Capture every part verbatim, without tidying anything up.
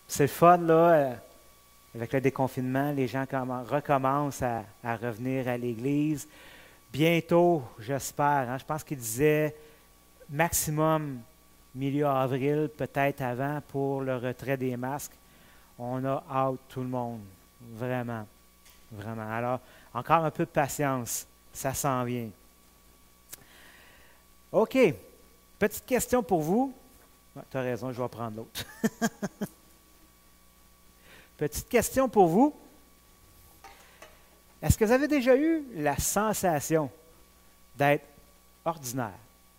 C'est le fun, là, euh, avec le déconfinement, les gens commen- recommencent à, à revenir à l'Église. Bientôt, j'espère, hein, je pense qu'il disait maximum milieu avril, peut-être avant, pour le retrait des masques. On a hâte, tout le monde, vraiment, vraiment. Alors, encore un peu de patience, ça s'en vient. OK, petite question pour vous. Ah, tu as raison, je vais prendre l'autre. Petite question pour vous. Est-ce que vous avez déjà eu la sensation d'être ordinaire?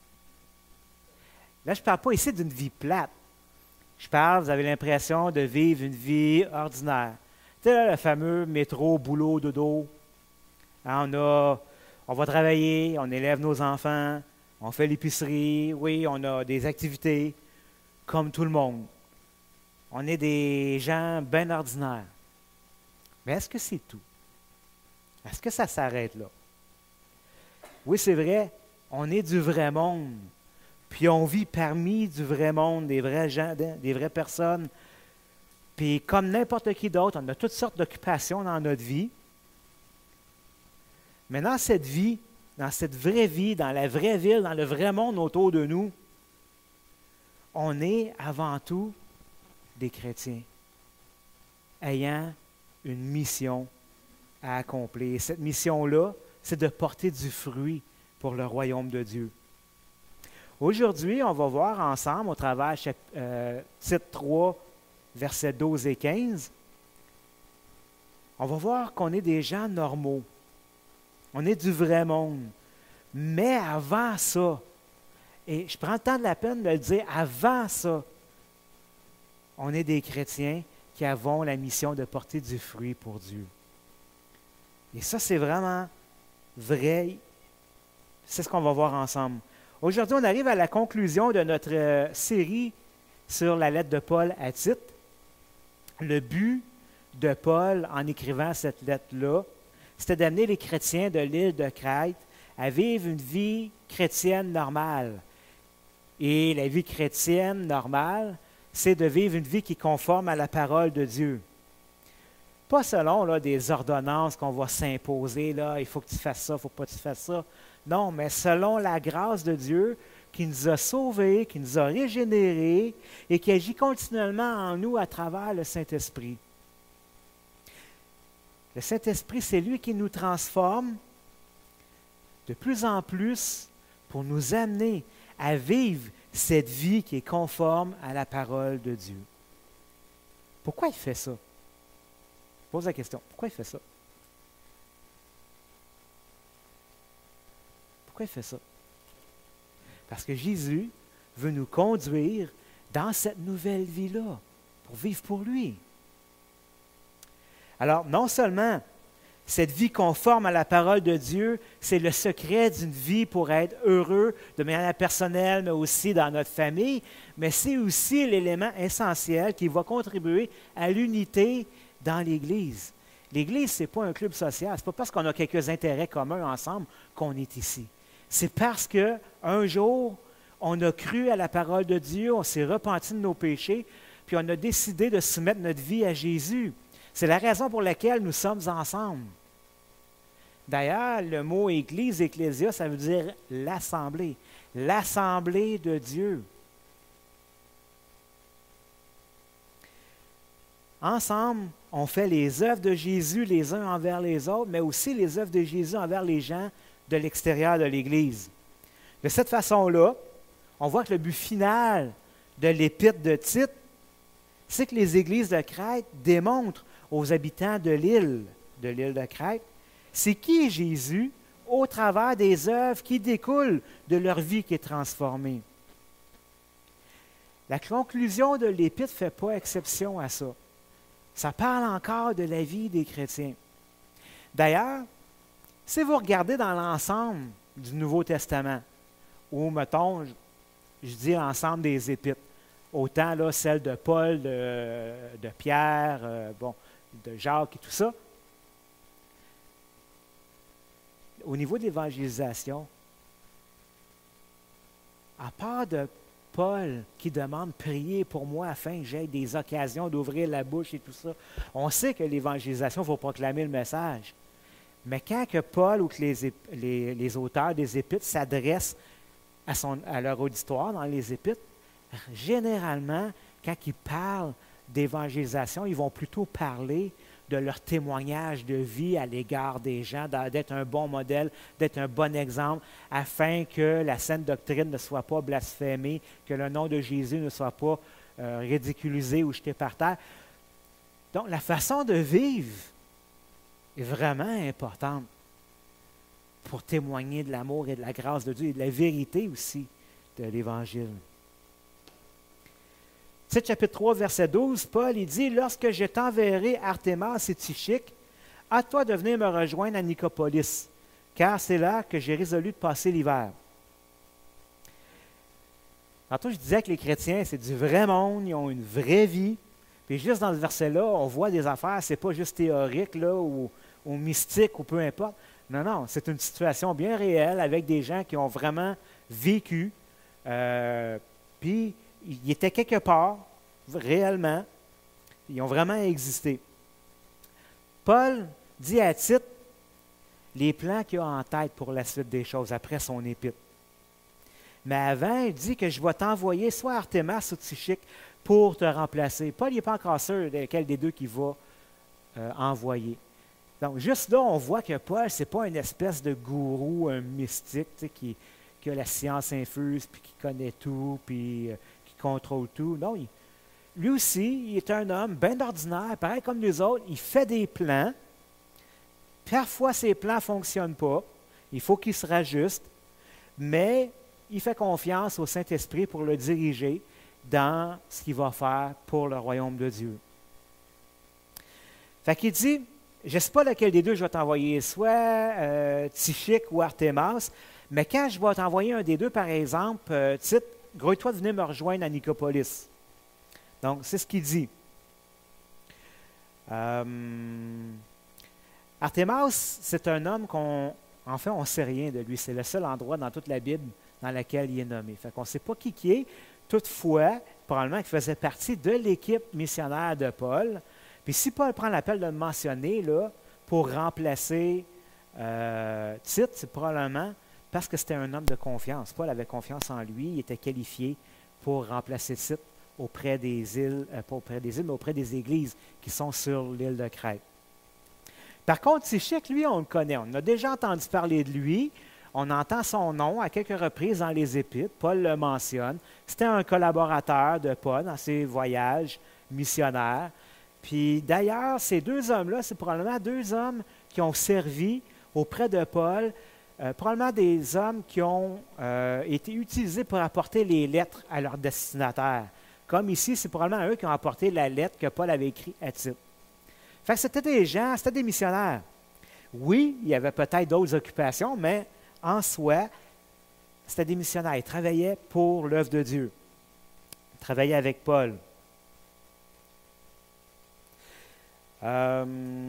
Là, je ne parle pas ici d'une vie plate. Je parle, vous avez l'impression de vivre une vie ordinaire. Tu sais, là, le fameux métro, boulot, dodo. Hein, on, a, on va travailler, on élève nos enfants, on fait l'épicerie, oui, on a des activités, comme tout le monde. On est des gens bien ordinaires. Mais est-ce que c'est tout? Est-ce que ça s'arrête là? Oui, c'est vrai, on est du vrai monde. Puis on vit parmi du vrai monde, des vrais gens, des vraies personnes. Puis comme n'importe qui d'autre, on a toutes sortes d'occupations dans notre vie. Mais dans cette vie, dans cette vraie vie, dans la vraie ville, dans le vrai monde autour de nous, on est avant tout des chrétiens, ayant une mission à accomplir. Cette mission-là, c'est de porter du fruit pour le royaume de Dieu. Aujourd'hui, on va voir ensemble, au travers de euh, titre trois, versets douze et quinze, on va voir qu'on est des gens normaux. On est du vrai monde. Mais avant ça, et je prends le temps de la peine de le dire, avant ça, on est des chrétiens qui avons la mission de porter du fruit pour Dieu. Et ça, c'est vraiment vrai. C'est ce qu'on va voir ensemble. Aujourd'hui, on arrive à la conclusion de notre euh, série sur la lettre de Paul à Tite. Le but de Paul, en écrivant cette lettre-là, c'était d'amener les chrétiens de l'île de Crète à vivre une vie chrétienne normale. Et la vie chrétienne normale, c'est de vivre une vie qui est conforme à la parole de Dieu. Pas selon là, des ordonnances qu'on va s'imposer, là, il faut que tu fasses ça, il ne faut pas que tu fasses ça. Non, mais selon la grâce de Dieu qui nous a sauvés, qui nous a régénérés et qui agit continuellement en nous à travers le Saint-Esprit. Le Saint-Esprit, c'est lui qui nous transforme de plus en plus pour nous amener à vivre cette vie qui est conforme à la parole de Dieu. Pourquoi il fait ça? Je pose la question, pourquoi il fait ça? Pourquoi il fait ça? Parce que Jésus veut nous conduire dans cette nouvelle vie-là, pour vivre pour lui. Alors, non seulement cette vie conforme à la parole de Dieu, c'est le secret d'une vie pour être heureux de manière personnelle, mais aussi dans notre famille, mais c'est aussi l'élément essentiel qui va contribuer à l'unité dans l'Église. L'Église, ce n'est pas un club social, ce n'est pas parce qu'on a quelques intérêts communs ensemble qu'on est ici. C'est parce qu'un jour, on a cru à la parole de Dieu, on s'est repenti de nos péchés, puis on a décidé de soumettre notre vie à Jésus. C'est la raison pour laquelle nous sommes ensemble. D'ailleurs, le mot Église, Ecclésia, ça veut dire l'assemblée. L'assemblée de Dieu. Ensemble, on fait les œuvres de Jésus les uns envers les autres, mais aussi les œuvres de Jésus envers les gens de l'extérieur de l'Église. De cette façon-là, on voit que le but final de l'épître de Tite, c'est que les églises de Crète démontrent aux habitants de l'île, de l'île de Crète, c'est qui est Jésus au travers des œuvres qui découlent de leur vie qui est transformée. La conclusion de l'Épître ne fait pas exception à ça. Ça parle encore de la vie des chrétiens. D'ailleurs, si vous regardez dans l'ensemble du Nouveau Testament, ou mettons, je, je dis l'ensemble des Épîtres, autant là, celle de Paul, de, de Pierre, euh, bon, de Jacques et tout ça, au niveau de l'évangélisation, à part de Paul qui demande « Priez pour moi afin que j'aie des occasions d'ouvrir la bouche et tout ça. » On sait que l'évangélisation, il faut proclamer le message. Mais quand que Paul ou que les, les, les auteurs des Épîtres s'adressent à, son, à leur auditoire dans les Épîtres, généralement, quand ils parlent d'évangélisation, ils vont plutôt parler de leur témoignage de vie à l'égard des gens, d'être un bon modèle, d'être un bon exemple, afin que la sainte doctrine ne soit pas blasphémée, que le nom de Jésus ne soit pas euh, ridiculisé ou jeté par terre. Donc, la façon de vivre est vraiment importante pour témoigner de l'amour et de la grâce de Dieu et de la vérité aussi de l'Évangile. Tite chapitre trois, verset douze, Paul il dit « Lorsque je t'enverrai Artémas et Tychique, à toi de venir me rejoindre à Nicopolis, car c'est là que j'ai résolu de passer l'hiver. » Tantôt, je disais que les chrétiens, c'est du vrai monde, ils ont une vraie vie. Puis juste dans ce verset-là, on voit des affaires, c'est pas juste théorique là, ou, ou mystique ou peu importe. Non, non, c'est une situation bien réelle avec des gens qui ont vraiment vécu. Euh, puis, ils étaient quelque part, réellement. Ils ont vraiment existé. Paul dit à Tite les plans qu'il a en tête pour la suite des choses après son épître. Mais avant, il dit que je vais t'envoyer soit Artémas ou Tychique pour te remplacer. Paul n'est pas encore sûr de lequel des deux qu'il va euh, envoyer. Donc, juste là, on voit que Paul, ce n'est pas une espèce de gourou, un mystique, tu sais, qui, qui a la science infuse, puis qui connaît tout, puis euh, qui contrôle tout. Non, il, lui aussi, il est un homme bien ordinaire, pareil comme nous autres. Il fait des plans. Parfois, ses plans ne fonctionnent pas. Il faut qu'il se rajuste. Mais il fait confiance au Saint-Esprit pour le diriger dans ce qu'il va faire pour le royaume de Dieu. Fait qu'il dit, je ne sais pas lequel des deux je vais t'envoyer, soit euh, Tychique ou Artémas, mais quand je vais t'envoyer un des deux, par exemple, euh, Tite, grouille-toi de venir me rejoindre à Nicopolis. Donc, c'est ce qu'il dit. Euh, Artémas, c'est un homme qu'on, en fait, on ne sait rien de lui. C'est le seul endroit dans toute la Bible dans lequel il est nommé. Fait qu'on ne sait pas qui qui est. Toutefois, probablement qu'il faisait partie de l'équipe missionnaire de Paul. Puis si Paul prend l'appel de le mentionner là, pour remplacer euh, Tite, c'est probablement parce que c'était un homme de confiance. Paul avait confiance en lui, il était qualifié pour remplacer Tite auprès des îles, euh, pas auprès des îles, mais auprès des églises qui sont sur l'île de Crète. Par contre, Tychique, lui, on le connaît. On a déjà entendu parler de lui. On entend son nom à quelques reprises dans les Épîtres. Paul le mentionne. C'était un collaborateur de Paul dans ses voyages missionnaires. Puis d'ailleurs, ces deux hommes-là, c'est probablement deux hommes qui ont servi auprès de Paul, euh, probablement des hommes qui ont euh, été utilisés pour apporter les lettres à leurs destinataires. Comme ici, c'est probablement eux qui ont apporté la lettre que Paul avait écrite à Tite. Fait que c'était des gens, c'était des missionnaires. Oui, il y avait peut-être d'autres occupations, mais en soi, c'était des missionnaires. Ils travaillaient pour l'œuvre de Dieu. Ils travaillaient avec Paul. Euh,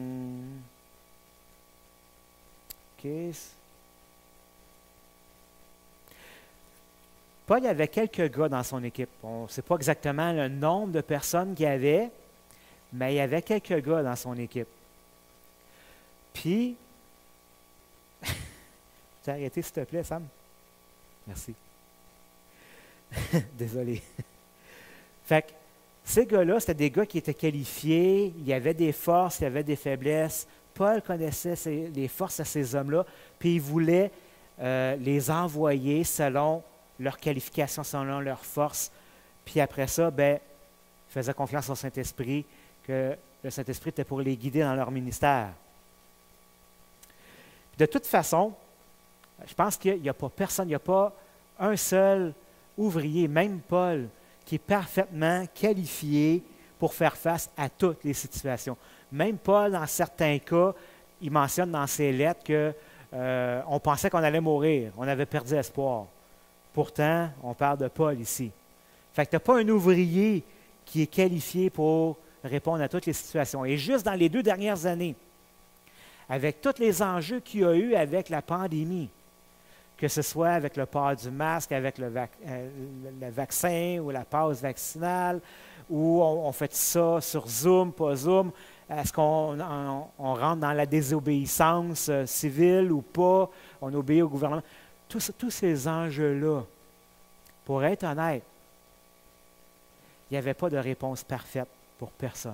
OK. Paul avait quelques gars dans son équipe. On ne sait pas exactement le nombre de personnes qu'il y avait, mais il y avait quelques gars dans son équipe. Puis, tu as arrêté, s'il te plaît, Sam? Merci. Désolé. Fait que ces gars-là, c'était des gars qui étaient qualifiés, il y avait des forces, il y avait des faiblesses. Paul connaissait ces, les forces à ces hommes-là, puis il voulait euh, les envoyer selon leurs qualifications, selon leurs forces. Puis après ça, ben, il faisait confiance au Saint-Esprit, que le Saint-Esprit était pour les guider dans leur ministère. De toute façon, je pense qu'il n'y a pas personne, il n'y a pas un seul ouvrier, même Paul, qui est parfaitement qualifié pour faire face à toutes les situations. Même Paul, dans certains cas, il mentionne dans ses lettres qu'on euh, pensait qu'on allait mourir, on avait perdu espoir. Pourtant, on parle de Paul ici. Fait que tu n'as pas un ouvrier qui est qualifié pour répondre à toutes les situations. Et juste dans les deux dernières années, avec tous les enjeux qu'il y a eu avec la pandémie, que ce soit avec le port du masque, avec le, vac euh, le, le vaccin ou la passe vaccinale, ou on, on fait ça sur Zoom, pas Zoom. Est-ce qu'on on, on rentre dans la désobéissance euh, civile ou pas? On obéit au gouvernement. Tous, tous ces enjeux-là, pour être honnête, il n'y avait pas de réponse parfaite pour personne.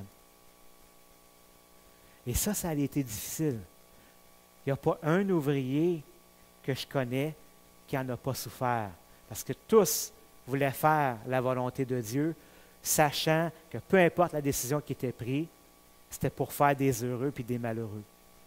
Et ça, ça a été difficile. Il n'y a pas un ouvrier que je connais qui n'en a pas souffert. Parce que tous voulaient faire la volonté de Dieu, sachant que peu importe la décision qui était prise, c'était pour faire des heureux puis des malheureux.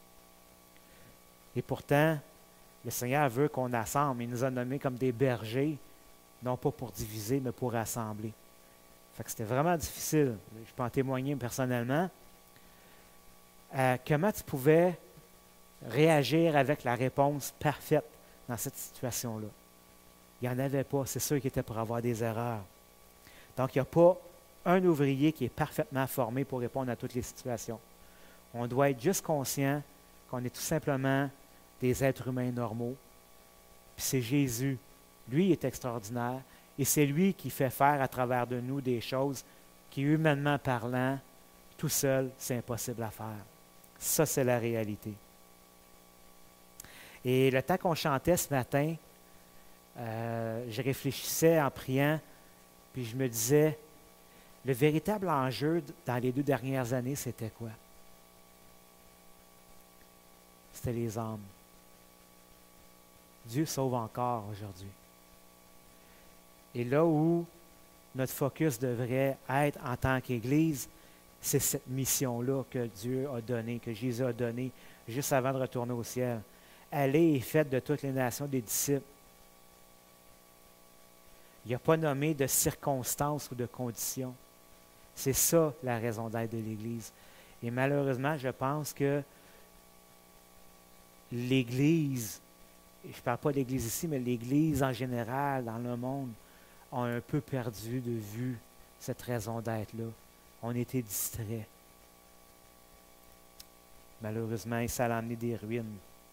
Et pourtant, le Seigneur veut qu'on assemble. Il nous a nommés comme des bergers, non pas pour diviser, mais pour rassembler. Fait que c'était vraiment difficile. Je peux en témoigner personnellement. Euh, comment tu pouvais réagir avec la réponse parfaite dans cette situation-là? Il n'y en avait pas. C'est sûr qu'il était pour avoir des erreurs. Donc, il n'y a pas un ouvrier qui est parfaitement formé pour répondre à toutes les situations. On doit être juste conscient qu'on est tout simplement des êtres humains normaux. Puis c'est Jésus. Lui, il est extraordinaire. Et c'est lui qui fait faire à travers de nous des choses qui, humainement parlant, tout seul, c'est impossible à faire. Ça, c'est la réalité. Et le temps qu'on chantait ce matin, euh, je réfléchissais en priant, puis je me disais, le véritable enjeu dans les deux dernières années, c'était quoi? C'était les âmes. Dieu sauve encore aujourd'hui. Et là où notre focus devrait être en tant qu'Église, c'est cette mission-là que Dieu a donnée, que Jésus a donnée juste avant de retourner au ciel. Allez et faites de toutes les nations des disciples. Il n'y a pas nommé de circonstances ou de conditions. C'est ça la raison d'être de l'Église. Et malheureusement, je pense que l'Église, je ne parle pas de l'Église ici, mais l'Église en général, dans le monde, a un peu perdu de vue cette raison d'être-là. On était distraits. Malheureusement, ça a amené des ruines.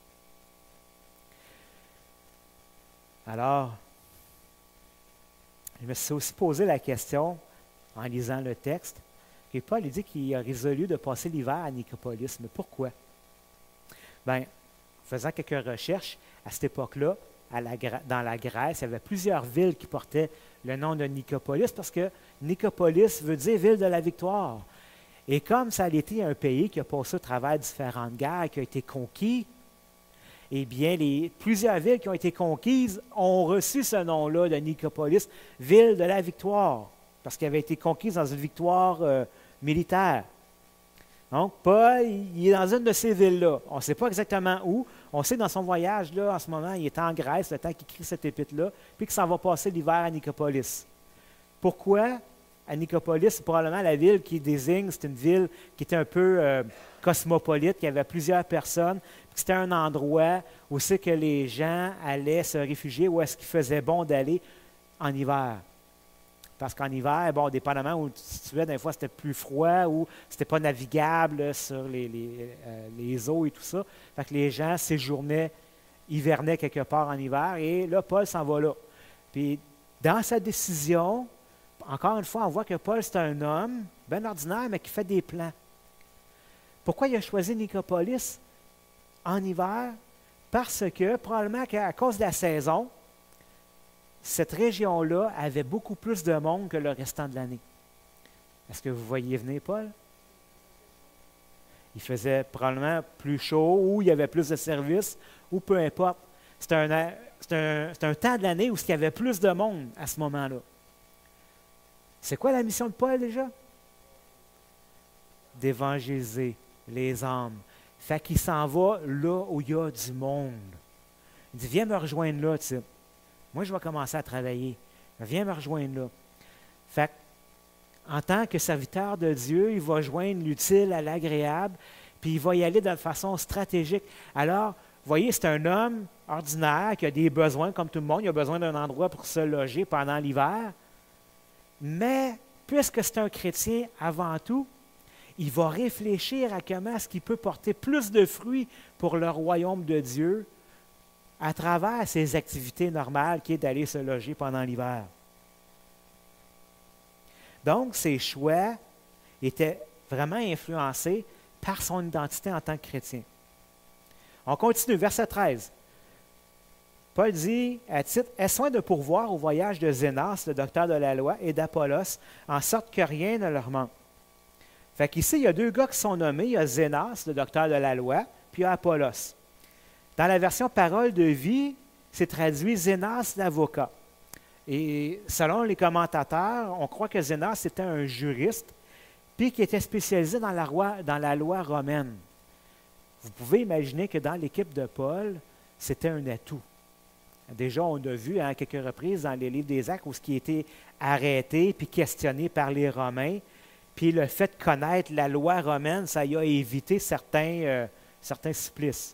Alors, je me suis aussi posé la question, en lisant le texte, que Paul dit qu'il a résolu de passer l'hiver à Nicopolis. Mais pourquoi? Bien, en faisant quelques recherches, à cette époque-là, à la, dans la Grèce, il y avait plusieurs villes qui portaient le nom de Nicopolis parce que Nicopolis veut dire ville de la victoire. Et comme ça a été un pays qui a passé au travers différentes guerres, qui a été conquis, eh bien, les, plusieurs villes qui ont été conquises ont reçu ce nom-là de Nicopolis, ville de la victoire, parce qu'elle avait été conquise dans une victoire euh, militaire. Donc, Paul, il est dans une de ces villes-là. On ne sait pas exactement où. On sait dans son voyage, là, en ce moment, il est en Grèce, le temps qu'il écrit cette épître-là, puis qu'il s'en va passer l'hiver à Nicopolis. Pourquoi à Nicopolis? C'est probablement la ville qui désigne, c'est une ville qui était un peu euh, cosmopolite, qui avait plusieurs personnes. C'était un endroit où c'est que les gens allaient se réfugier, où est-ce qu'il faisait bon d'aller en hiver. Parce qu'en hiver, bon, dépendamment où tu te situais, des fois c'était plus froid ou c'était pas navigable sur les, les, euh, les eaux et tout ça. Fait que les gens séjournaient, hivernaient quelque part en hiver et là, Paul s'en va là. Puis, dans sa décision, encore une fois, on voit que Paul, c'est un homme bien ordinaire, mais qui fait des plans. Pourquoi il a choisi Nicopolis en hiver? Parce que, probablement qu'à cause de la saison, cette région-là avait beaucoup plus de monde que le restant de l'année. Est-ce que vous voyez venir, Paul? Il faisait probablement plus chaud, ou il y avait plus de services, ou peu importe. C'est un, c'est un, c'est un temps de l'année où il y avait plus de monde à ce moment-là. C'est quoi la mission de Paul déjà? D'évangéliser les âmes. Fait qu'il s'en va là où il y a du monde. Il dit, viens me rejoindre là, tu sais. Moi, je vais commencer à travailler. Viens me rejoindre là. Fait en tant que serviteur de Dieu, il va joindre l'utile à l'agréable, puis il va y aller de façon stratégique. Alors, vous voyez, c'est un homme ordinaire qui a des besoins comme tout le monde. Il a besoin d'un endroit pour se loger pendant l'hiver. Mais, puisque c'est un chrétien avant tout, il va réfléchir à comment est-ce qu'il peut porter plus de fruits pour le royaume de Dieu à travers ses activités normales qui est d'aller se loger pendant l'hiver. Donc, ses choix étaient vraiment influencés par son identité en tant que chrétien. On continue, verset treize. Paul dit à Tite, « Aie soin de pourvoir au voyage de Zénas, le docteur de la loi, et d'Apollos, en sorte que rien ne leur manque. » Fait qu'ici, il y a deux gars qui sont nommés. Il y a Zénas, le docteur de la loi, puis il y a Apollos. Dans la version Parole de vie, c'est traduit Zénas, l'avocat. Et selon les commentateurs, on croit que Zénas était un juriste, puis qui était spécialisé dans la loi, dans la loi romaine. Vous pouvez imaginer que dans l'équipe de Paul, c'était un atout. Déjà, on a vu à hein, quelques reprises dans les livres des Actes où ce qui était arrêté puis questionné par les Romains. Puis le fait de connaître la loi romaine, ça y a évité certains, euh, certains supplices.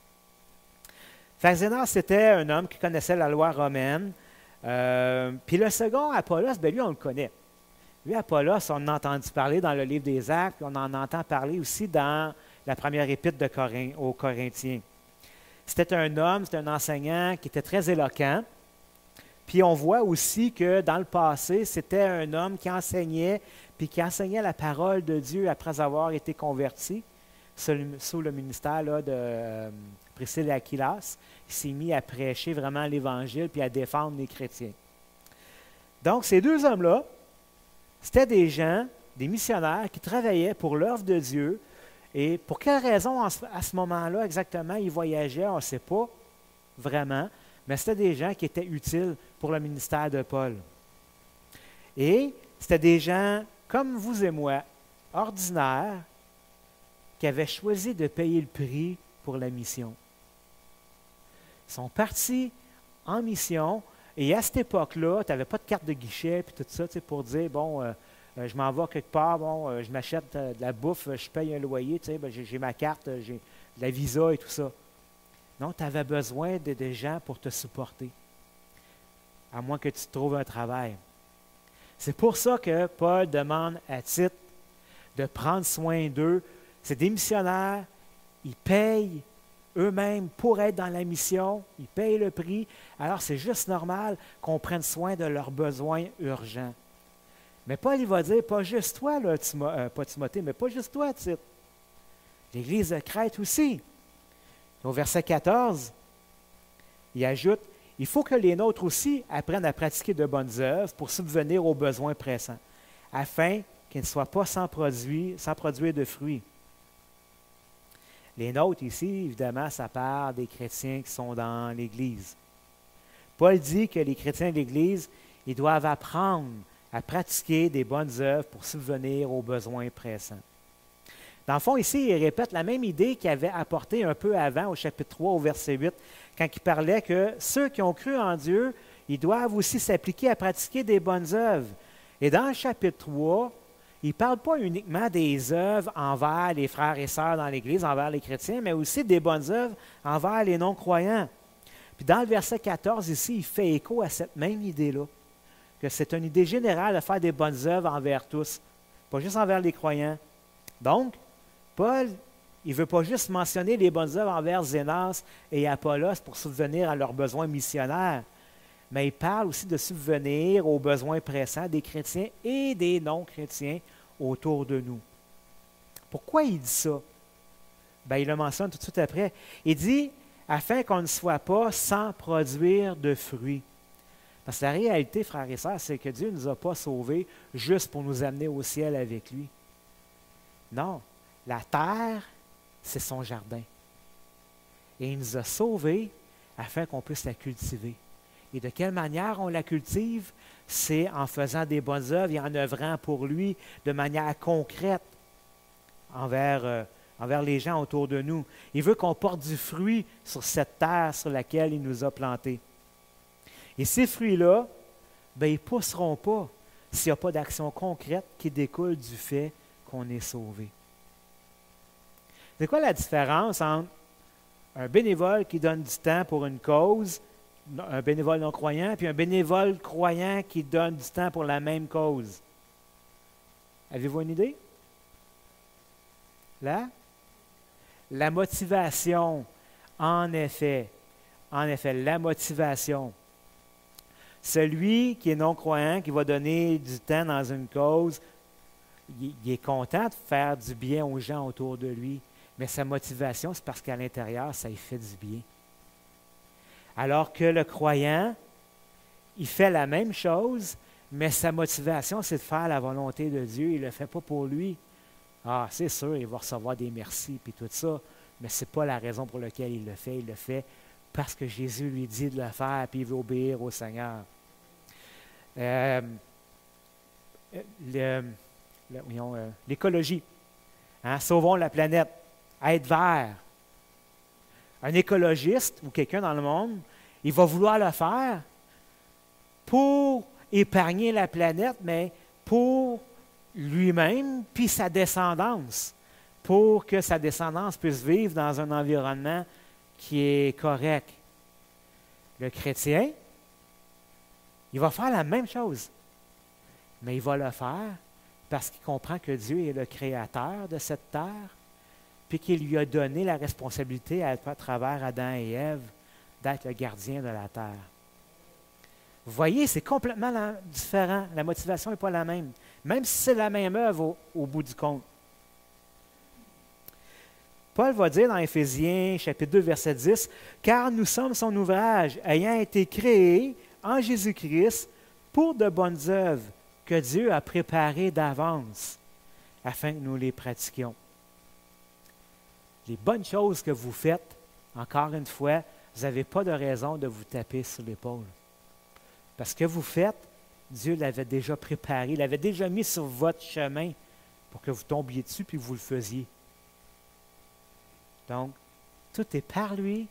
Zénas, c'était un homme qui connaissait la loi romaine. Euh, puis le second, Apollos, bien lui, on le connaît. Lui, Apollos, on en a entendu parler dans le livre des Actes, puis on en entend parler aussi dans la première épître de Corinth, aux Corinthiens. C'était un homme, c'était un enseignant qui était très éloquent. Puis on voit aussi que dans le passé, c'était un homme qui enseignait, puis qui enseignait la parole de Dieu après avoir été converti sous le ministère là, de euh, Priscille et Aquilas. Il s'est mis à prêcher vraiment l'Évangile puis à défendre les chrétiens. Donc, ces deux hommes-là, c'était des gens, des missionnaires qui travaillaient pour l'œuvre de Dieu. Et pour quelle raison à ce moment-là exactement ils voyageaient, on ne sait pas vraiment, mais c'était des gens qui étaient utiles pour le ministère de Paul. Et c'était des gens comme vous et moi, ordinaires, qui avaient choisi de payer le prix pour la mission. Ils sont partis en mission, et à cette époque-là, tu n'avais pas de carte de guichet, puis tout ça, tu sais, pour dire, bon, euh, euh, je m'en vais quelque part, bon, euh, je m'achète euh, de la bouffe, je paye un loyer, tu sais, ben, j'ai, j'ai ma carte, j'ai la visa et tout ça. Non, tu avais besoin de des gens pour te supporter, à moins que tu trouves un travail. C'est pour ça que Paul demande à Tite de prendre soin d'eux. C'est des missionnaires, ils payent eux-mêmes pour être dans la mission, ils payent le prix. Alors, c'est juste normal qu'on prenne soin de leurs besoins urgents. Mais Paul, il va dire, pas juste toi, là, Timo, euh, pas Timothée, mais pas juste toi, Tite. L'Église de Crète aussi. Au verset quatorze, il ajoute, « Il faut que les nôtres aussi apprennent à pratiquer de bonnes œuvres pour subvenir aux besoins pressants, afin qu'ils ne soient pas sans, produit, sans produire de fruits. » Les nôtres ici, évidemment, ça parle des chrétiens qui sont dans l'Église. Paul dit que les chrétiens de l'Église, ils doivent apprendre à pratiquer des bonnes œuvres pour subvenir aux besoins pressants. Dans le fond, ici, il répète la même idée qu'il avait apportée un peu avant, au chapitre trois, au verset huit, quand il parlait que ceux qui ont cru en Dieu, ils doivent aussi s'appliquer à pratiquer des bonnes œuvres. Et dans le chapitre trois, il ne parle pas uniquement des œuvres envers les frères et sœurs dans l'Église, envers les chrétiens, mais aussi des bonnes œuvres envers les non-croyants. Puis dans le verset quatorze, ici, il fait écho à cette même idée-là, que c'est une idée générale de faire des bonnes œuvres envers tous, pas juste envers les croyants. Donc, Paul, il ne veut pas juste mentionner les bonnes œuvres envers Zénas et Apollos pour subvenir à leurs besoins missionnaires, mais il parle aussi de subvenir aux besoins pressants des chrétiens et des non-chrétiens autour de nous. Pourquoi il dit ça? Bien, il le mentionne tout de suite après. Il dit, afin qu'on ne soit pas sans produire de fruits. Parce que la réalité, frères et sœurs, c'est que Dieu ne nous a pas sauvés juste pour nous amener au ciel avec lui. Non. La terre, c'est son jardin. Et il nous a sauvés afin qu'on puisse la cultiver. Et de quelle manière on la cultive? C'est en faisant des bonnes œuvres et en œuvrant pour lui de manière concrète envers, euh, envers les gens autour de nous. Il veut qu'on porte du fruit sur cette terre sur laquelle il nous a plantés. Et ces fruits-là, ben, ils ne pousseront pas s'il n'y a pas d'action concrète qui découle du fait qu'on est sauvé. C'est quoi la différence entre un bénévole qui donne du temps pour une cause, un bénévole non-croyant, puis un bénévole croyant qui donne du temps pour la même cause? Avez-vous une idée? Là? La motivation, en effet, En effet, la motivation. Celui qui est non-croyant, qui va donner du temps dans une cause, il, il est content de faire du bien aux gens autour de lui, mais sa motivation, c'est parce qu'à l'intérieur, ça lui fait du bien. Alors que le croyant, il fait la même chose, mais sa motivation, c'est de faire la volonté de Dieu. Il ne le fait pas pour lui. Ah, c'est sûr, il va recevoir des merci puis tout ça, mais ce n'est pas la raison pour laquelle il le fait. Il le fait parce que Jésus lui dit de le faire puis il veut obéir au Seigneur. Euh, le, le, voyons, euh, l'écologie. Hein, sauvons la planète. Être vert. Un écologiste ou quelqu'un dans le monde, il va vouloir le faire pour épargner la planète, mais pour lui-même puis sa descendance, pour que sa descendance puisse vivre dans un environnement qui est correct. Le chrétien, il va faire la même chose, mais il va le faire parce qu'il comprend que Dieu est le créateur de cette terre, puis qu'il lui a donné la responsabilité à, à travers Adam et Ève d'être le gardien de la terre. Vous voyez, c'est complètement la, différent. La motivation n'est pas la même, même si c'est la même œuvre au, au bout du compte. Paul va dire dans Éphésiens, chapitre deux, verset dix, « Car nous sommes son ouvrage, ayant été créés en Jésus-Christ pour de bonnes œuvres que Dieu a préparées d'avance, afin que nous les pratiquions. » Les bonnes choses que vous faites, encore une fois, vous n'avez pas de raison de vous taper sur l'épaule. Parce que vous faites, Dieu l'avait déjà préparé, il l'avait déjà mis sur votre chemin pour que vous tombiez dessus puis vous le faisiez. Donc, tout est par lui,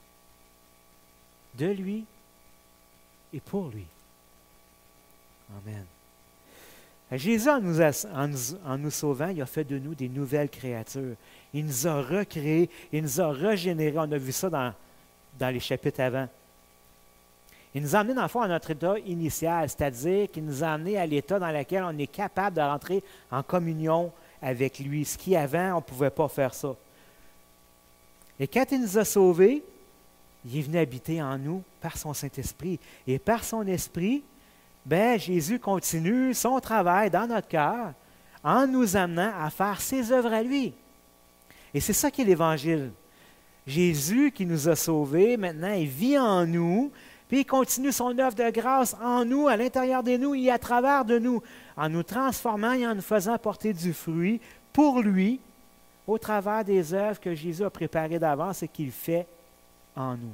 de lui et pour lui. Amen. Jésus, en nous, en, nous, en nous sauvant, il a fait de nous des nouvelles créatures. Il nous a recréés, il nous a régénérés. On a vu ça dans, dans les chapitres avant. Il nous a amenés dans le fond à notre état initial, c'est-à-dire qu'il nous a amenés à l'état dans lequel on est capable de rentrer en communion avec lui, ce qui avant, on ne pouvait pas faire ça. Et quand il nous a sauvés, il est venu habiter en nous par son Saint-Esprit. Et par son Esprit, ben, Jésus continue son travail dans notre cœur en nous amenant à faire ses œuvres à lui. Et c'est ça qui est l'Évangile. Jésus qui nous a sauvés, maintenant, il vit en nous, puis il continue son œuvre de grâce en nous, à l'intérieur de nous et à travers de nous, en nous transformant et en nous faisant porter du fruit pour lui, au travers des œuvres que Jésus a préparées d'avance et qu'il fait en nous.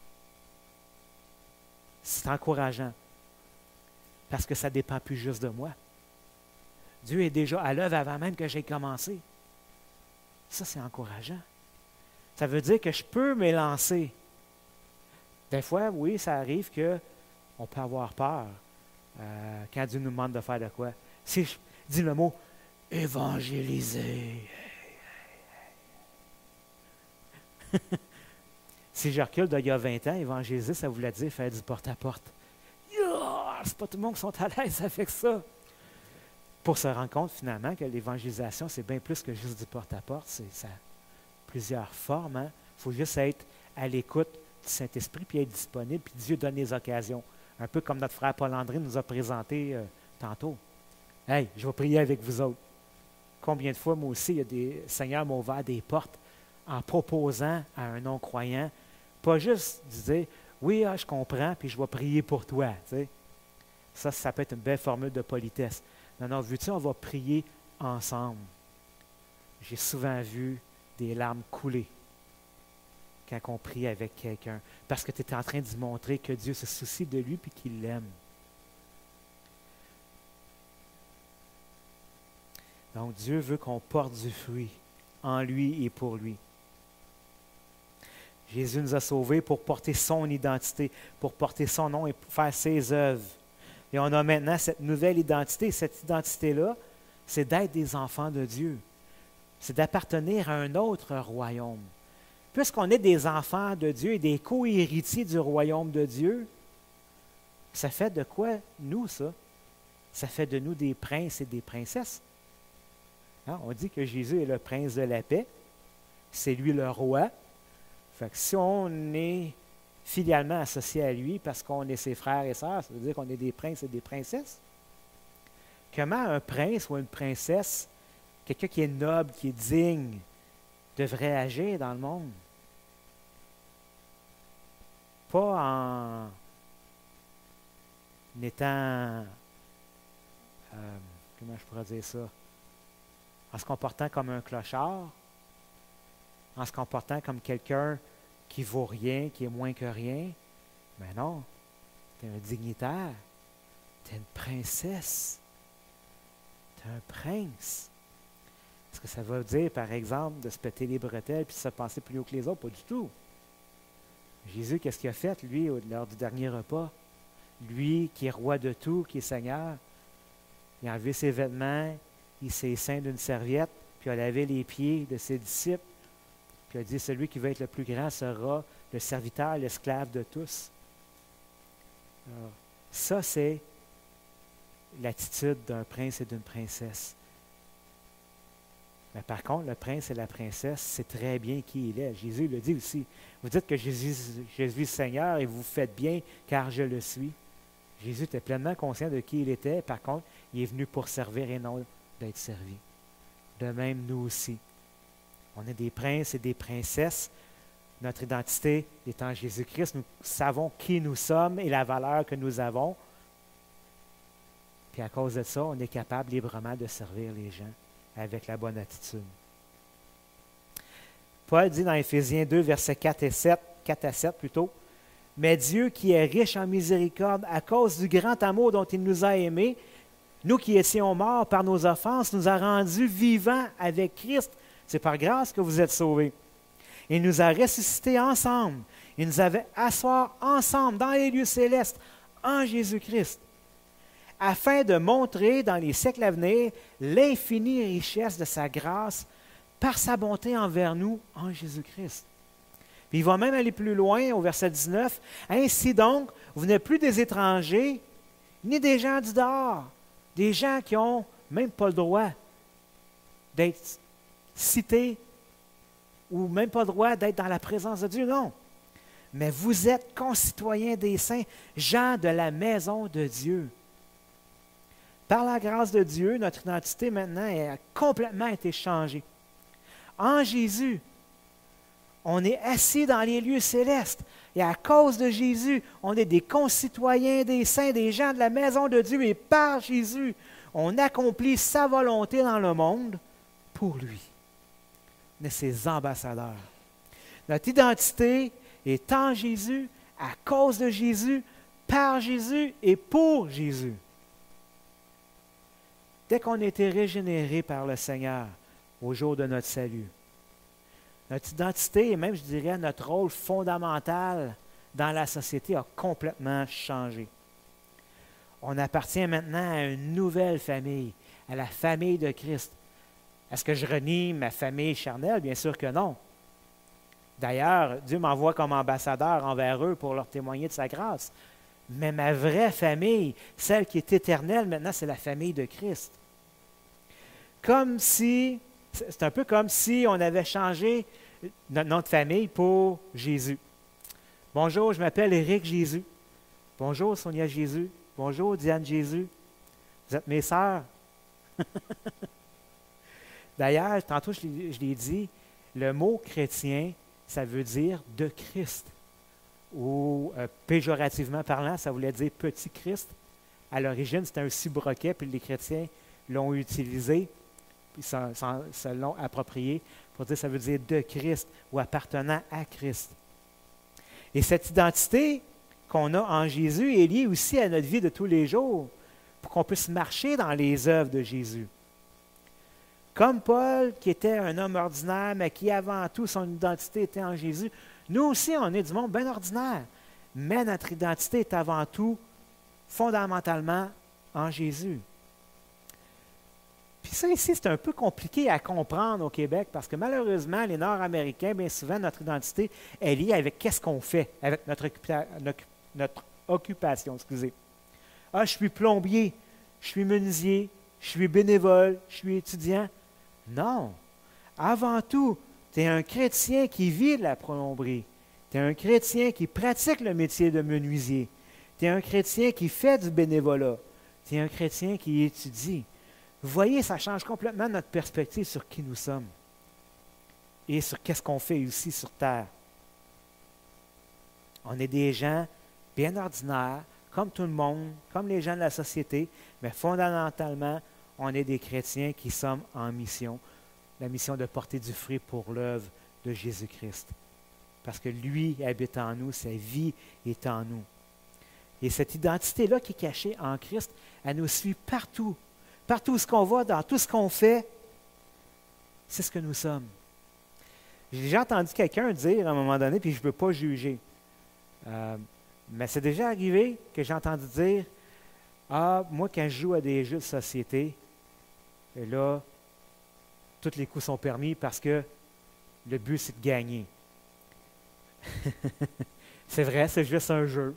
C'est encourageant, parce que ça ne dépend plus juste de moi. Dieu est déjà à l'œuvre avant même que j'aie commencé. Ça, c'est encourageant. Ça veut dire que je peux m'élancer. Des fois, oui, ça arrive qu'on peut avoir peur euh, quand Dieu nous demande de faire de quoi. Si je dis le mot « évangéliser », si je recule d'il y a vingt ans, évangéliser, ça voulait dire faire du porte-à-porte. Yeah! C'est pas tout le monde qui sont à l'aise avec ça. Pour se rendre compte finalement que l'évangélisation, c'est bien plus que juste du porte-à-porte. C'est, ça a plusieurs formes. Il hein? faut juste être à l'écoute du Saint-Esprit puis être disponible, puis Dieu donne les occasions. Un peu comme notre frère Paul-André nous a présenté euh, tantôt. « Hey, je vais prier avec vous autres. » Combien de fois, moi aussi, il y a des Seigneur m'a ouvert des portes en proposant à un non-croyant, pas juste dire « Oui, ah, je comprends, puis je vais prier pour toi. » Tu sais. Ça, ça peut être une belle formule de politesse. Non, non, veux-tu, on va prier ensemble. J'ai souvent vu des larmes couler quand on prie avec quelqu'un, parce que tu es en train de lui montrer que Dieu se soucie de lui et qu'il l'aime. Donc, Dieu veut qu'on porte du fruit en lui et pour lui. Jésus nous a sauvés pour porter son identité, pour porter son nom et pour faire ses œuvres. Et on a maintenant cette nouvelle identité. Cette identité-là, c'est d'être des enfants de Dieu. C'est d'appartenir à un autre royaume. Puisqu'on est des enfants de Dieu et des co-héritiers du royaume de Dieu, ça fait de quoi, nous, ça? Ça fait de nous des princes et des princesses. Hein? On dit que Jésus est le prince de la paix. C'est lui le roi. Fait que si on est filialement associés à lui parce qu'on est ses frères et sœurs, ça veut dire qu'on est des princes et des princesses. Comment un prince ou une princesse, quelqu'un qui est noble, qui est digne, devrait agir dans le monde? Pas en étant, euh, comment je pourrais dire ça, en se comportant comme un clochard, en se comportant comme quelqu'un qui vaut rien, qui est moins que rien. Mais non, tu es un dignitaire, tu es une princesse, tu es un prince. Est-ce que ça veut dire, par exemple, de se péter les bretelles puis de se penser plus haut que les autres? Pas du tout. Jésus, qu'est-ce qu'il a fait, lui, lors du dernier repas? Lui, qui est roi de tout, qui est Seigneur, il a enlevé ses vêtements, il s'est ceint d'une serviette, puis il a lavé les pieds de ses disciples, puis il a dit, celui qui veut être le plus grand sera le serviteur, l'esclave de tous. Alors, ça, c'est l'attitude d'un prince et d'une princesse. Mais par contre, le prince et la princesse, c'est très bien qui il est. Jésus le dit aussi. Vous dites que Jésus, Jésus est Seigneur et vous faites bien car je le suis. Jésus était pleinement conscient de qui il était. Par contre, il est venu pour servir et non d'être servi. De même, nous aussi. On est des princes et des princesses. Notre identité est en Jésus-Christ. Nous savons qui nous sommes et la valeur que nous avons. Puis à cause de ça, on est capable librement de servir les gens avec la bonne attitude. Paul dit dans Éphésiens deux, versets quatre et sept, quatre à sept plutôt, « Mais Dieu qui est riche en miséricorde, à cause du grand amour dont il nous a aimés, nous qui étions morts par nos offenses, nous a rendus vivants avec Christ. C'est par grâce que vous êtes sauvés. Il nous a ressuscités ensemble. Il nous avait asseoir ensemble dans les lieux célestes en Jésus-Christ, afin de montrer dans les siècles à venir l'infinie richesse de sa grâce par sa bonté envers nous en Jésus-Christ. » Puis il va même aller plus loin au verset dix-neuf. « Ainsi donc, vous n'êtes plus des étrangers, ni des gens du dehors, des gens qui n'ont même pas le droit d'être cités ou même pas le droit d'être dans la présence de Dieu, non. Mais vous êtes concitoyens des saints, gens de la maison de Dieu. » Par la grâce de Dieu, notre identité maintenant a complètement été changée. En Jésus, on est assis dans les lieux célestes. Et à cause de Jésus, on est des concitoyens des saints, des gens de la maison de Dieu. Et par Jésus, on accomplit sa volonté dans le monde pour lui. On est ses ambassadeurs. Notre identité est en Jésus, à cause de Jésus, par Jésus et pour Jésus. Dès qu'on a été régénéré par le Seigneur au jour de notre salut, notre identité et même, je dirais, notre rôle fondamental dans la société a complètement changé. On appartient maintenant à une nouvelle famille, à la famille de Christ. Est-ce que je renie ma famille charnelle? Bien sûr que non. D'ailleurs, Dieu m'envoie comme ambassadeur envers eux pour leur témoigner de sa grâce. Mais ma vraie famille, celle qui est éternelle maintenant, c'est la famille de Christ. Comme si, c'est un peu comme si on avait changé notre nom de famille pour Jésus. Bonjour, je m'appelle Éric Jésus. Bonjour, Sonia Jésus. Bonjour, Diane Jésus. Vous êtes mes sœurs. D'ailleurs, tantôt je l'ai, je l'ai dit, le mot chrétien, ça veut dire de Christ. Ou euh, péjorativement parlant, ça voulait dire petit Christ. À l'origine, c'était un sobriquet, puis les chrétiens l'ont utilisé, puis se l'ont approprié pour dire ça veut dire de Christ ou appartenant à Christ. Et cette identité qu'on a en Jésus est liée aussi à notre vie de tous les jours, pour qu'on puisse marcher dans les œuvres de Jésus. Comme Paul, qui était un homme ordinaire, mais qui avant tout, son identité était en Jésus, nous aussi, on est du monde bien ordinaire, mais notre identité est avant tout fondamentalement en Jésus. Puis ça ici, c'est un peu compliqué à comprendre au Québec parce que malheureusement, les Nord-Américains, bien souvent, notre identité est liée avec qu'est-ce qu'on fait, avec notre, occupa- notre, notre occupation. Excusez. Ah, je suis plombier, je suis menuisier, je suis bénévole, je suis étudiant. Non. Avant tout, tu es un chrétien qui vit de la plomberie, Tu es un chrétien qui pratique le métier de menuisier. Tu es un chrétien qui fait du bénévolat. Tu es un chrétien qui étudie. Vous voyez, ça change complètement notre perspective sur qui nous sommes et sur qu'est-ce qu'on fait ici sur Terre. On est des gens bien ordinaires, comme tout le monde, comme les gens de la société, mais fondamentalement, on est des chrétiens qui sommes en mission, la mission de porter du fruit pour l'œuvre de Jésus-Christ. Parce que lui habite en nous, sa vie est en nous. Et cette identité-là qui est cachée en Christ, elle nous suit partout. Partout où ce qu'on va, dans tout ce qu'on fait, c'est ce que nous sommes. J'ai déjà entendu quelqu'un dire à un moment donné, puis je ne veux pas juger, euh, mais c'est déjà arrivé que j'ai entendu dire « Ah, moi, quand je joue à des jeux de société, et là, tous les coups sont permis parce que le but, c'est de gagner. » C'est vrai, c'est juste un jeu.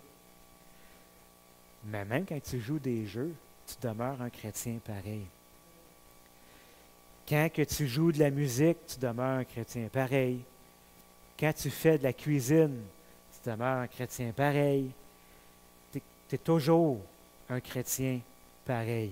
Mais même quand tu joues des jeux, tu demeures un chrétien pareil. Quand que tu joues de la musique, tu demeures un chrétien pareil. Quand tu fais de la cuisine, tu demeures un chrétien pareil. Tu es toujours un chrétien pareil.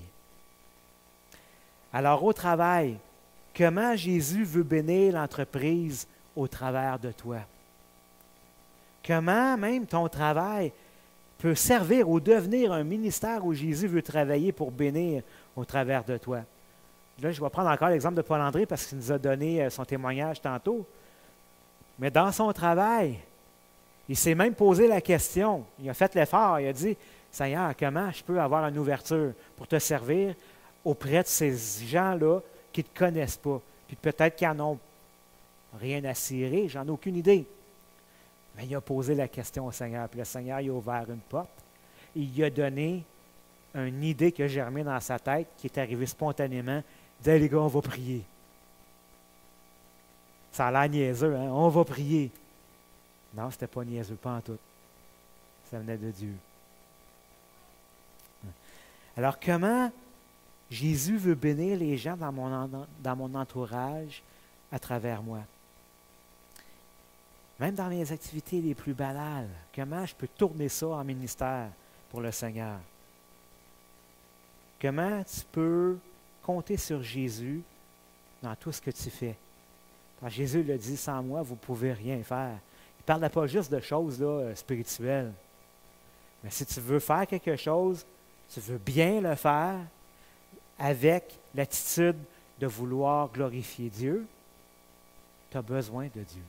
Alors au travail, comment Jésus veut bénir l'entreprise au travers de toi? Comment même ton travail peut servir ou devenir un ministère où Jésus veut travailler pour bénir au travers de toi? Là, je vais prendre encore l'exemple de Paul-André parce qu'il nous a donné son témoignage tantôt. Mais dans son travail, il s'est même posé la question. Il a fait l'effort. Il a dit, « Seigneur, comment je peux avoir une ouverture pour te servir auprès de ces gens-là qui ne te connaissent pas? Puis peut-être qu'ils n'en ont rien à cirer, j'en ai aucune idée. » Mais il a posé la question au Seigneur. Puis le Seigneur, il a ouvert une porte. Et il lui a donné une idée qui a germé dans sa tête, qui est arrivée spontanément. Il dit, hey, les gars, on va prier. Ça a l'air niaiseux, hein? On va prier. Non, ce n'était pas niaiseux, pas en tout. Ça venait de Dieu. Alors, comment Jésus veut bénir les gens dans mon, dans mon entourage à travers moi? Même dans mes activités les plus banales, comment je peux tourner ça en ministère pour le Seigneur? Comment tu peux compter sur Jésus dans tout ce que tu fais? Quand Jésus le dit, sans moi, vous ne pouvez rien faire. Il ne parle pas juste de choses là, spirituelles. Mais si tu veux faire quelque chose, tu veux bien le faire avec l'attitude de vouloir glorifier Dieu, tu as besoin de Dieu.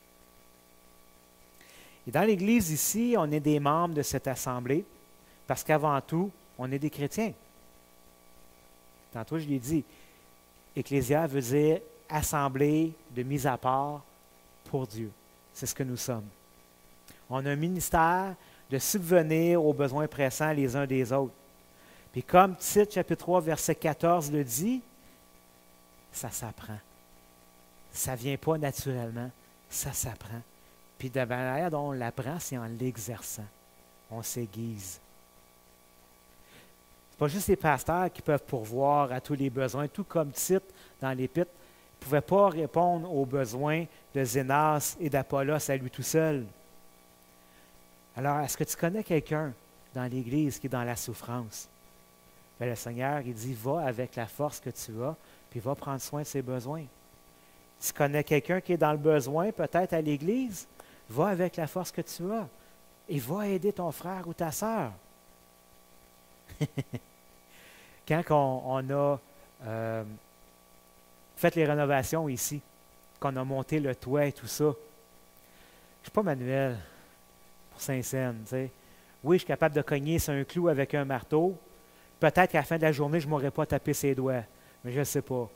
Et dans l'Église ici, on est des membres de cette assemblée parce qu'avant tout, on est des chrétiens. Tantôt, je l'ai dit, Ecclésia veut dire assemblée de mise à part pour Dieu. C'est ce que nous sommes. On a un ministère de subvenir aux besoins pressants les uns des autres. Puis comme Tite, chapitre trois, verset quatorze le dit, ça s'apprend. Ça ne vient pas naturellement, ça s'apprend. Puis de la manière dont on l'apprend, c'est en l'exerçant. On s'aiguise. Ce n'est pas juste les pasteurs qui peuvent pourvoir à tous les besoins, tout comme Tite dans l'Épître ne pouvait pas répondre aux besoins de Zénas et d'Apollos à lui tout seul. Alors, est-ce que tu connais quelqu'un dans l'Église qui est dans la souffrance? Bien, le Seigneur, il dit, va avec la force que tu as, puis va prendre soin de ses besoins. Tu connais quelqu'un qui est dans le besoin, peut-être à l'Église? Va avec la force que tu as et va aider ton frère ou ta sœur. Quand on, on a euh, fait les rénovations ici, qu'on a monté le toit et tout ça, je ne suis pas manuel pour Saint-Saëns. Tu sais. Oui, je suis capable de cogner sur un clou avec un marteau. Peut-être qu'à la fin de la journée, je ne m'aurais pas tapé ses doigts, mais je ne sais pas.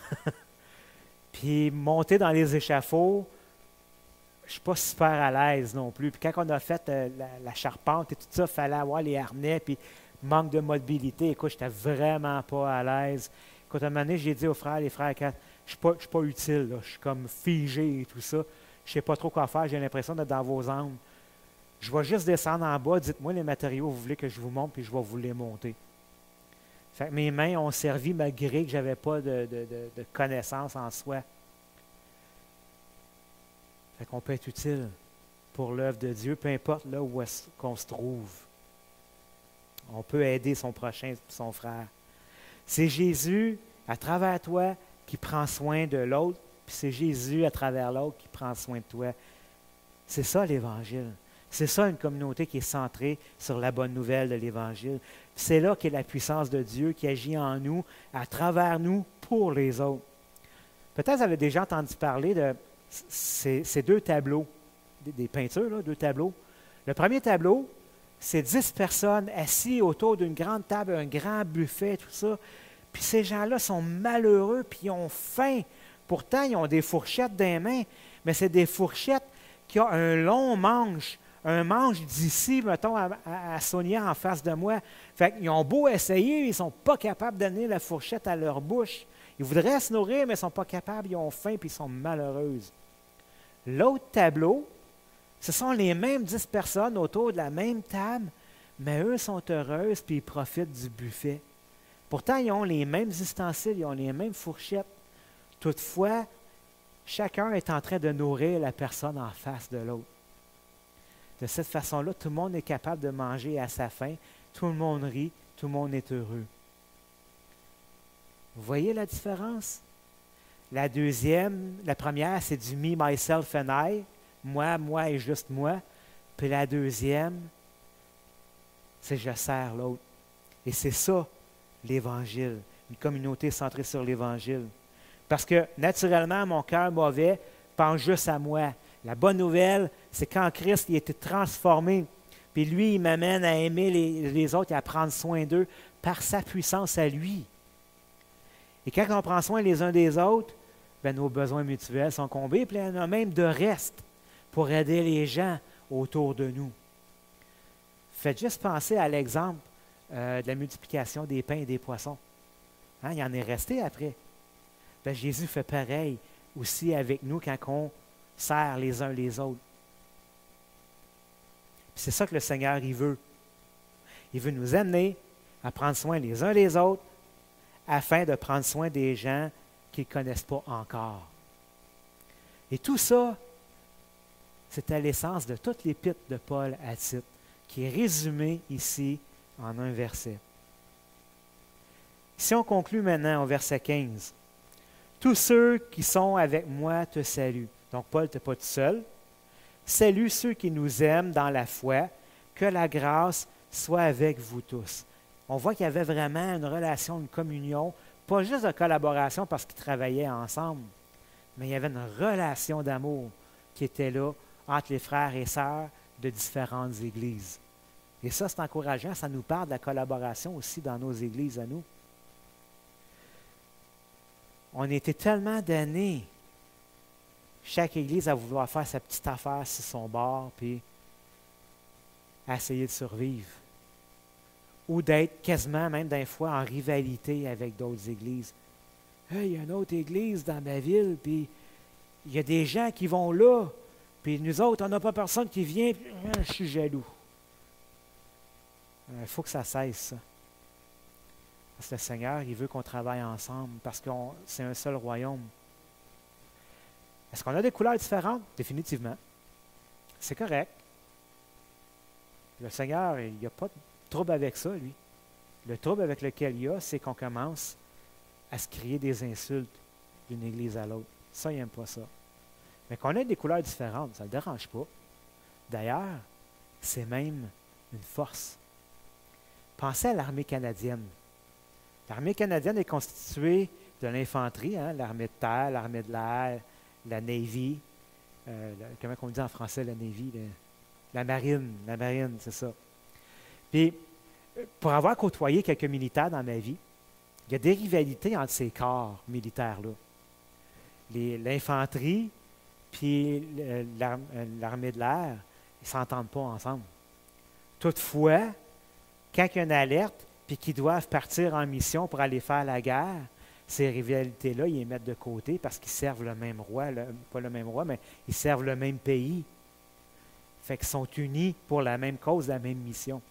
Puis monter dans les échafauds, je ne suis pas super à l'aise non plus. Puis quand on a fait euh, la, la charpente et tout ça, il fallait avoir les harnais, puis manque de mobilité. Écoute, je n'étais vraiment pas à l'aise. Écoute, à un moment donné, j'ai dit aux frères, les frères, je ne suis pas, je suis pas utile, là. Je suis comme figé et tout ça. Je ne sais pas trop quoi faire, j'ai l'impression d'être dans vos angles. Je vais juste descendre en bas, dites-moi les matériaux que vous voulez que je vous montre, puis je vais vous les monter. Fait que mes mains ont servi malgré que je n'avais pas de, de, de, de connaissance en soi. Fait qu'on peut être utile pour l'œuvre de Dieu, peu importe là où est-ce qu'on se trouve. On peut aider son prochain, son frère. C'est Jésus, à travers toi, qui prend soin de l'autre, puis c'est Jésus, à travers l'autre, qui prend soin de toi. C'est ça l'Évangile. C'est ça une communauté qui est centrée sur la bonne nouvelle de l'Évangile. C'est là qu'est la puissance de Dieu qui agit en nous, à travers nous, pour les autres. Peut-être vous avez déjà entendu parler de ces, ces deux tableaux, des, des peintures, là, deux tableaux. Le premier tableau, c'est dix personnes assises autour d'une grande table, un grand buffet, tout ça. Puis ces gens-là sont malheureux, puis ils ont faim. Pourtant, ils ont des fourchettes dans les mains, mais c'est des fourchettes qui ont un long manche, un manche d'ici, mettons, à, à, à Sonia en face de moi. Fait qu'ils ont beau essayer, ils ne sont pas capables de donner la fourchette à leur bouche. Ils voudraient se nourrir, mais ils ne sont pas capables, ils ont faim, puis ils sont malheureuses. L'autre tableau, ce sont les mêmes dix personnes autour de la même table, mais eux sont heureuses, puis ils profitent du buffet. Pourtant, ils ont les mêmes ustensiles, ils ont les mêmes fourchettes. Toutefois, chacun est en train de nourrir la personne en face de l'autre. De cette façon-là, tout le monde est capable de manger à sa faim, tout le monde rit, tout le monde est heureux. Vous voyez la différence? La deuxième, la première, c'est du me, myself and I, moi, moi et juste moi. Puis la deuxième, c'est je sers l'autre. Et c'est ça, l'Évangile, une communauté centrée sur l'Évangile. Parce que, naturellement, mon cœur mauvais pense juste à moi. La bonne nouvelle, c'est quand Christ il a été transformé, puis lui, il m'amène à aimer les, les autres et à prendre soin d'eux par sa puissance à lui. Et quand on prend soin les uns des autres, bien, nos besoins mutuels sont comblés, puis il y en a même de reste pour aider les gens autour de nous. Faites juste penser à l'exemple euh, de la multiplication des pains et des poissons. Hein, il y en est resté après. Bien, Jésus fait pareil aussi avec nous quand on sert les uns les autres. C'est ça que le Seigneur, il veut. Il veut nous amener à prendre soin les uns les autres afin de prendre soin des gens qu'ils ne connaissent pas encore. Et tout ça, c'est à l'essence de toute l'épître de Paul à Tite, qui est résumée ici en un verset. Si on conclut maintenant au verset quinze, « Tous ceux qui sont avec moi te saluent. » Donc, Paul n'était pas tout seul. « Salue ceux qui nous aiment dans la foi, que la grâce soit avec vous tous. » On voit qu'il y avait vraiment une relation, une communion, pas juste de collaboration parce qu'ils travaillaient ensemble, mais il y avait une relation d'amour qui était là entre les frères et sœurs de différentes églises. Et ça, c'est encourageant, ça nous parle de la collaboration aussi dans nos églises à nous. On était tellement donnés, chaque église à vouloir faire sa petite affaire sur son bord, puis à essayer de survivre. Ou d'être quasiment, même des fois, en rivalité avec d'autres églises. Hey, il y a une autre église dans ma ville, puis il y a des gens qui vont là, puis nous autres, on n'a pas personne qui vient, puis je suis jaloux. Il faut que ça cesse, ça. Parce que le Seigneur, il veut qu'on travaille ensemble, parce que c'est un seul royaume. Est-ce qu'on a des couleurs différentes? Définitivement. C'est correct. Le Seigneur, il n'y a pas de trouble avec ça, lui. Le trouble avec lequel il y a, c'est qu'on commence à se crier des insultes d'une église à l'autre. Ça, il n'aime pas ça. Mais qu'on ait des couleurs différentes, ça ne le dérange pas. D'ailleurs, c'est même une force. Pensez à l'armée canadienne. L'armée canadienne est constituée de l'infanterie, hein, l'armée de terre, l'armée de l'air, la Navy, euh, la, comment on dit en français la Navy? La, la marine, la marine, c'est ça. Puis, pour avoir côtoyé quelques militaires dans ma vie, il y a des rivalités entre ces corps militaires-là. Les, l'infanterie puis l'armée de l'air, ils ne s'entendent pas ensemble. Toutefois, quand il y a une alerte puis qu'ils doivent partir en mission pour aller faire la guerre, ces rivalités-là, ils les mettent de côté parce qu'ils servent le même roi, le, pas le même roi, mais ils servent le même pays. Fait qu'ils sont unis pour la même cause, la même mission.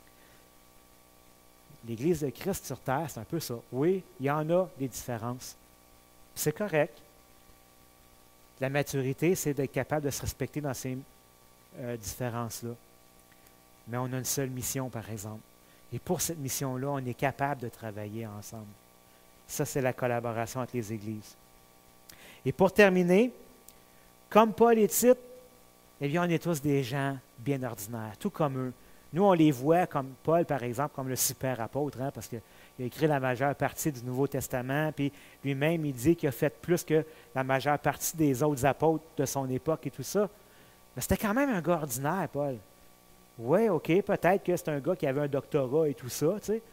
L'Église de Christ sur terre, c'est un peu ça. Oui, il y en a des différences. C'est correct. La maturité, c'est d'être capable de se respecter dans ses euh, différences-là. Mais on a une seule mission, par exemple. Et pour cette mission-là, on est capable de travailler ensemble. Ça, c'est la collaboration entre les églises. Et pour terminer, comme Paul et Tite, eh bien, on est tous des gens bien ordinaires, tout comme eux. Nous, on les voit comme Paul, par exemple, comme le super apôtre, hein, parce qu'il a écrit la majeure partie du Nouveau Testament, puis lui-même, il dit qu'il a fait plus que la majeure partie des autres apôtres de son époque et tout ça. Mais c'était quand même un gars ordinaire, Paul. Oui, OK, peut-être que c'est un gars qui avait un doctorat et tout ça, tu sais.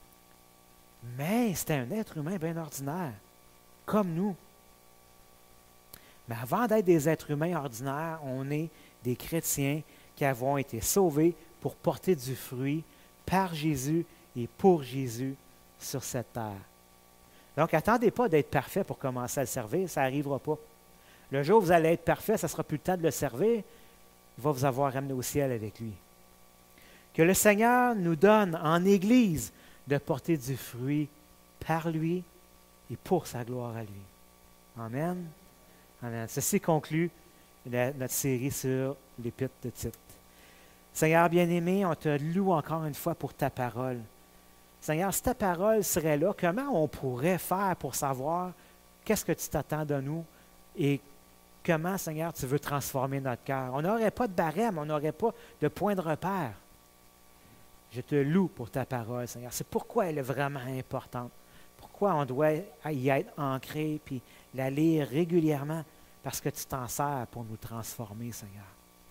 Mais c'était un être humain bien ordinaire, comme nous. Mais avant d'être des êtres humains ordinaires, on est des chrétiens qui avons été sauvés pour porter du fruit par Jésus et pour Jésus sur cette terre. Donc, attendez pas d'être parfait pour commencer à le servir, ça n'arrivera pas. Le jour où vous allez être parfait, ça ne sera plus le temps de le servir, il va vous avoir ramené au ciel avec lui. Que le Seigneur nous donne en Église de porter du fruit par lui et pour sa gloire à lui. Amen. Amen. Ceci conclut la, notre série sur l'Épître de Tite. Seigneur bien-aimé, on te loue encore une fois pour ta parole. Seigneur, si ta parole serait là, comment on pourrait faire pour savoir qu'est-ce que tu t'attends de nous et comment, Seigneur, tu veux transformer notre cœur? On n'aurait pas de barème, on n'aurait pas de point de repère. Je te loue pour ta parole, Seigneur. C'est pourquoi elle est vraiment importante. Pourquoi on doit y être ancré puis la lire régulièrement? Parce que tu t'en sers pour nous transformer, Seigneur.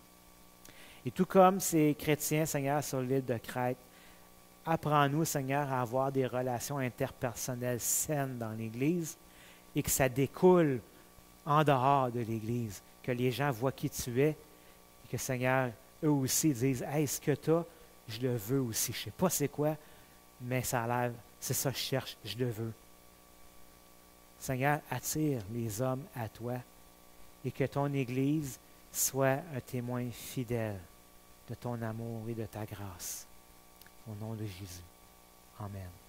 Et tout comme ces chrétiens, Seigneur, sur l'île de Crète, apprends-nous, Seigneur, à avoir des relations interpersonnelles saines dans l'Église et que ça découle en dehors de l'Église, que les gens voient qui tu es et que, Seigneur, eux aussi disent « Hey, ce que tu as, je le veux aussi. Je ne sais pas c'est quoi, mais ça a l'air, c'est ça que je cherche, je le veux. » Seigneur, attire les hommes à toi et que ton Église soit un témoin fidèle de ton amour et de ta grâce. Au nom de Jésus. Amen.